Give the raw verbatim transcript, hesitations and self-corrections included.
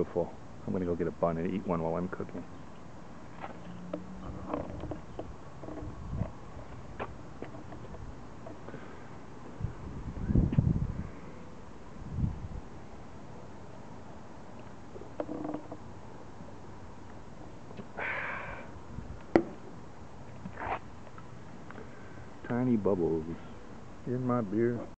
beautiful. I'm going to go get a bun and eat one while I'm cooking. Tiny bubbles in my beer.